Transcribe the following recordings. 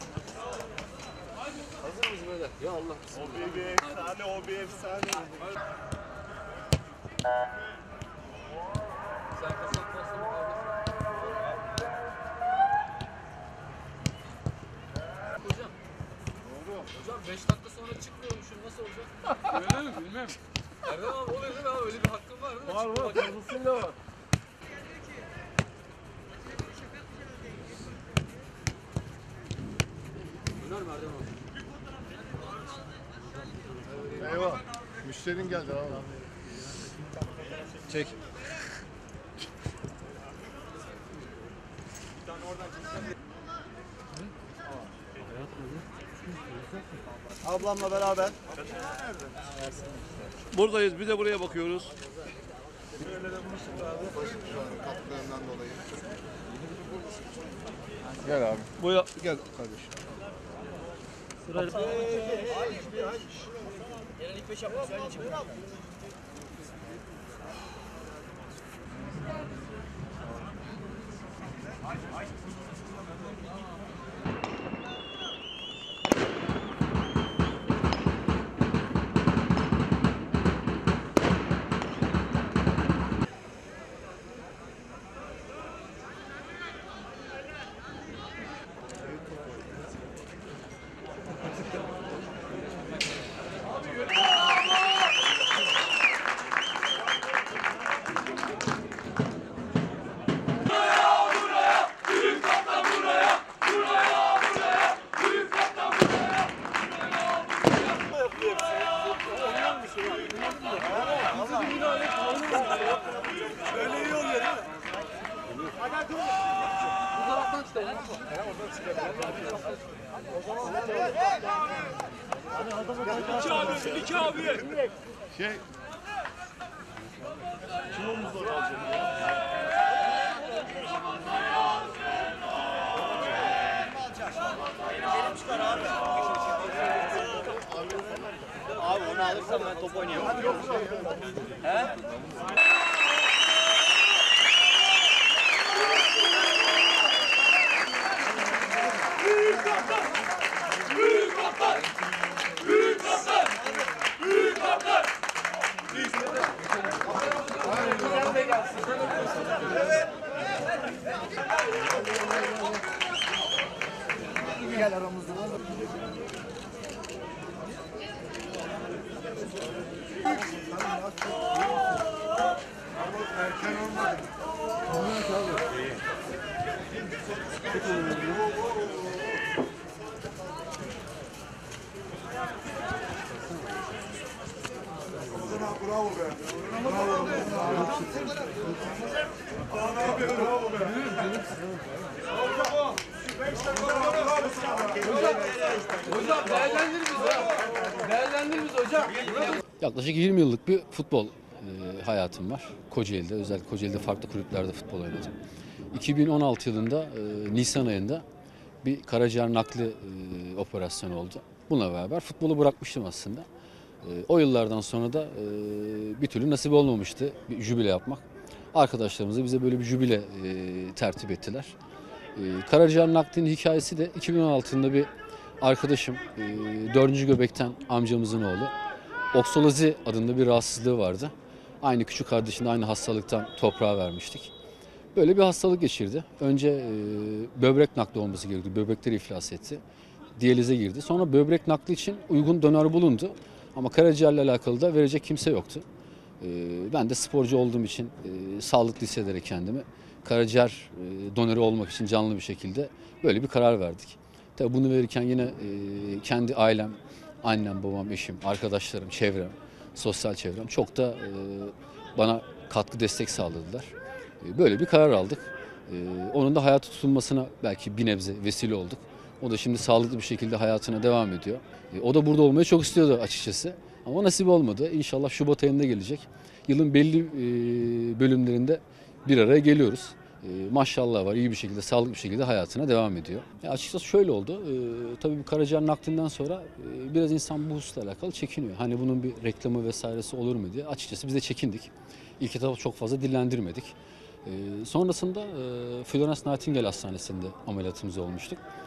Hazır mıyız böyle? Ya Allah. O bir efsane, o bir efsane. Sen kasaplasın hocam. Doğru. Hocam 5 dakika sonra çıkmıyormuşum. Nasıl olacak? Öyle mi? Bilmem. Erdem abi o dedi abi öyle bir hakkın var değil mi? Var var. Fazlasıyla var. Döner mi Erdem abi? Eyvah. Müşterin geldi abi. Çek. Ablamla beraber. Buradayız. Bir de buraya bakıyoruz. Katkılarından dolayı. Gel abi. Buraya gel kardeşim. Öyle iyi oluyor değil mi? Bu taraftan çıkalım. İki abi. Şey. Kim omuzları alacak? Abi onu alırsam ben top oynayamam. He? Gel aramızda. Erken olmadı. Bravo be. Bravo be. Bravo be. Hocam değerlendir bizi. Değerlendir bizi hocam. Yaklaşık 20 yıllık bir futbol hayatım var. Kocaeli'de, özellikle Kocaeli'de farklı kulüplerde futbol oynadım. 2016 yılında Nisan ayında bir karaciğer nakli operasyonu oldu. Bununla beraber futbolu bırakmıştım aslında. O yıllardan sonra da bir türlü nasip olmamıştı bir jübile yapmak. Arkadaşlarımız bize böyle bir jübile tertip ettiler. Karaciğer naklinin hikayesi de 2016 yılında bir arkadaşım 4. göbekten amcamızın oğlu. Oksalozi adında bir rahatsızlığı vardı. Aynı küçük kardeşinde aynı hastalıktan toprağa vermiştik. Böyle bir hastalık geçirdi. Önce böbrek nakli olması gerekiyordu. Böbrekleri iflas etti. Diyalize girdi. Sonra böbrek nakli için uygun donör bulundu. Ama karaciğerle alakalı da verecek kimse yoktu. Ben de sporcu olduğum için sağlıklı hissederek kendimi karaciğer donörü olmak için canlı bir şekilde böyle bir karar verdik. Tabii bunu verirken yine kendi ailem, annem, babam, eşim, arkadaşlarım, çevrem, sosyal çevrem çok da bana katkı destek sağladılar. Böyle bir karar aldık. Onun da hayata tutulmasına belki bir nebze vesile olduk. O da şimdi sağlıklı bir şekilde hayatına devam ediyor. O da burada olmayı çok istiyordu açıkçası. Ama nasip olmadı. İnşallah Şubat ayında gelecek. Yılın belli bölümlerinde bir araya geliyoruz. Maşallah var, iyi bir şekilde, sağlıklı bir şekilde hayatına devam ediyor. Açıkçası şöyle oldu. Tabii bu karaciğer naklinden sonra biraz insan bu hususla alakalı çekiniyor. Hani bunun bir reklamı vesairesi olur mu diye. Açıkçası biz de çekindik. İlk etapta çok fazla dillendirmedik. Sonrasında Florence Nightingale Hastanesi'nde ameliyatımız olmuştuk.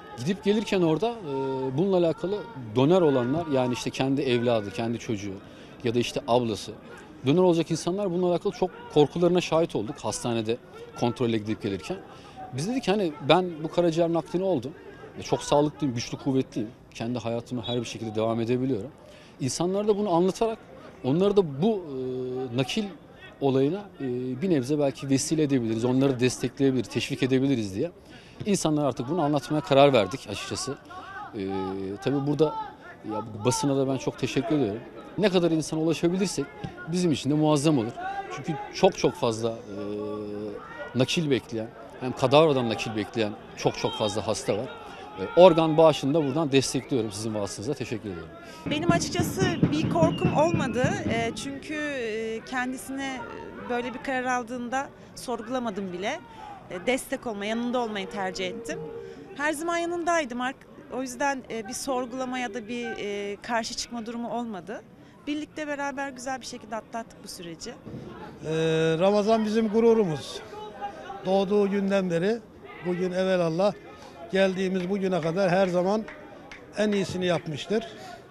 Gidip gelirken orada bununla alakalı donör olanlar, yani işte kendi evladı, kendi çocuğu ya da işte ablası donör olacak insanlar, bununla alakalı çok korkularına şahit olduk hastanede kontrole gidip gelirken. Biz dedik hani ben bu karaciğer naklini oldum. Çok sağlıklıyım, güçlü, kuvvetliyim. Kendi hayatıma her bir şekilde devam edebiliyorum. İnsanlara da bunu anlatarak onları da bu nakil olayına bir nebze belki vesile edebiliriz. Onları destekleyebiliriz, teşvik edebiliriz diye. İnsanlara artık bunu anlatmaya karar verdik açıkçası. Tabii burada ya, basına da ben çok teşekkür ediyorum. Ne kadar insana ulaşabilirsek bizim için de muazzam olur. Çünkü çok fazla nakil bekleyen, hem kadavradan nakil bekleyen çok fazla hasta var. Organ bağışını da buradan destekliyorum, sizin vasıtanızla. Teşekkür ediyorum. Benim açıkçası bir korkum olmadı. Çünkü kendisine böyle bir karar aldığında sorgulamadım bile. Destek olma, yanında olmayı tercih ettim. Her zaman yanındaydım. O yüzden bir sorgulama ya da bir karşı çıkma durumu olmadı. Birlikte beraber güzel bir şekilde atlattık bu süreci. Ramazan bizim gururumuz. Doğduğu günden beri bugün evelallah geldiğimiz bugüne kadar her zaman en iyisini yapmıştır.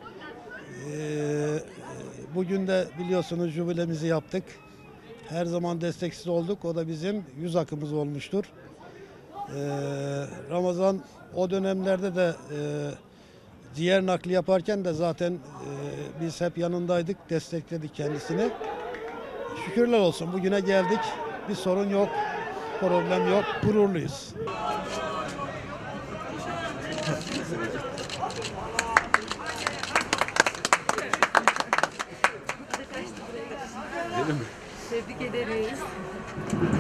Bugün de biliyorsunuz jübilemizi yaptık. Her zaman desteksiz olduk. O da bizim yüz akımız olmuştur. Ramazan o dönemlerde de ciğer nakli yaparken de zaten biz hep yanındaydık, destekledik kendisini. Şükürler olsun bugüne geldik. Bir sorun yok, problem yok, gururluyuz. Tebrik ederiz.